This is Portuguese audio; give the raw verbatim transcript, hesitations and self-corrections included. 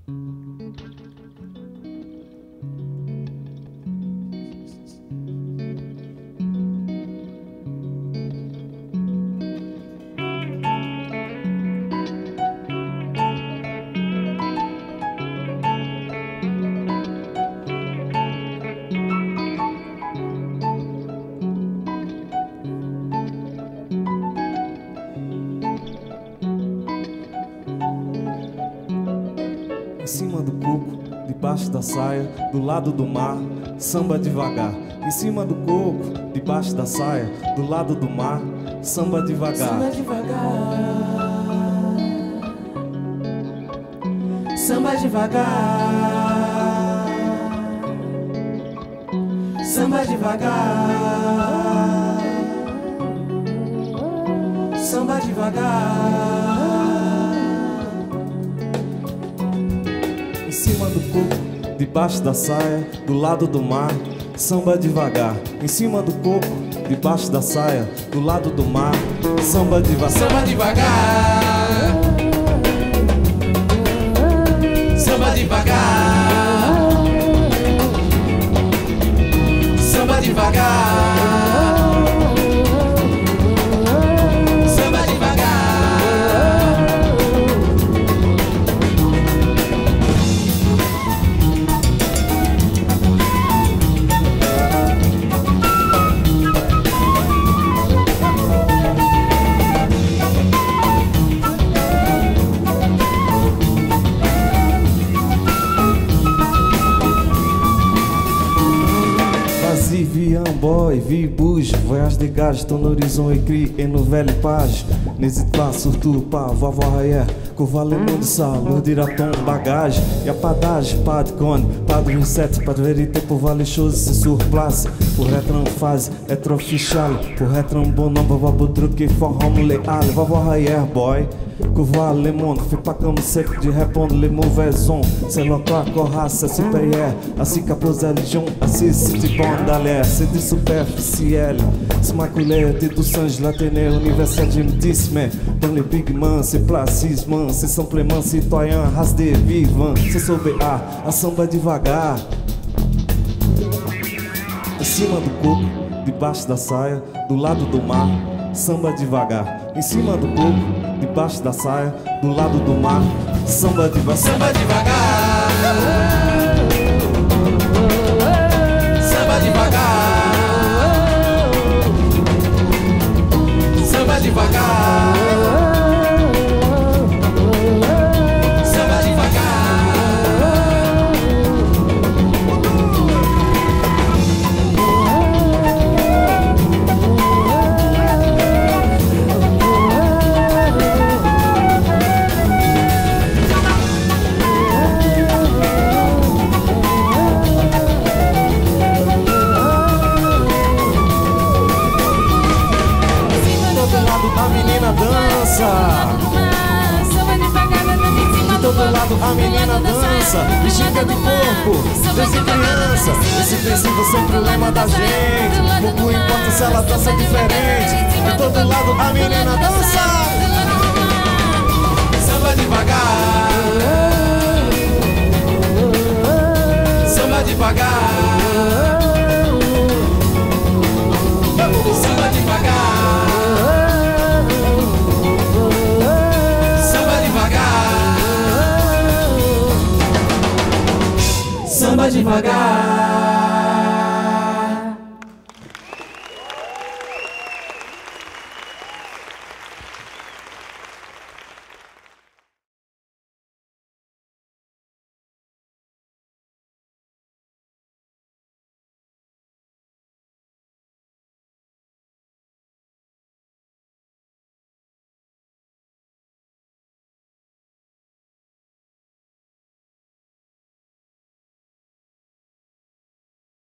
Em cima do coco, debaixo da saia, do lado do mar, samba devagar. Em cima do coco, debaixo da saia, do lado do mar, samba devagar. Samba devagar, samba devagar, samba devagar, samba devagar. Em cima do coco, debaixo da saia, do lado do mar, samba devagar. Em cima do coco, debaixo da saia, do lado do mar, samba devagar. Samba devagar, samba devagar, samba devagar, samba devagar. Vas-y, viens boy, vi bouge, voyage dégage ton horizon écrit et nouvelle page. N'hésite pas, surtout pas, va voir ailleurs, qu'au valement de ça, nous dira ton bagage. Y'a pas d'âge, pas de conne, pas de recette, pas de vérité pour voir les choses c'est sur place. Pour être en phase, être official, pour être un bon homme, va voir pour truquer fort homme léal. Va voir ailleurs boy, que voir le monde, fais pas comme c'est de répondre les mauvais ondes. C'est l'emploi qu'on race supérieure, ainsi qu'à pose à religion, ainsi c'est du bon d'aller, c'est du superficiel. Se maculé, t'es do singe, l'Athénée, universel, je me dis, mais dans les pigments, c'est placisme, c'est simplement citoyen, race de vivant, c'est sauver a, a samba devagar. Em cima do coco, debaixo da saia, do lado do mar, samba devagar. Em cima do coco, debaixo da saia, do lado do mar, samba devagar. Samba devagar, samba devagar, samba devagar, samba de todo lado a menina dança, bexiga de corpo, desde criança. Esse princípio sempre o lema da gente. Pouco importa se ela dança diferente. De todo lado a menina dança. samba devagar, samba devagar, samba devagar, samba devagar, samba devagar.